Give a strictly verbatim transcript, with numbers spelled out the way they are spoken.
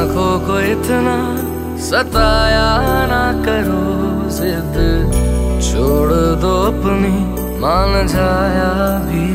आंखों को इतना सताया ना करो, जिद छोड़ दो अपनी, मान जाया भी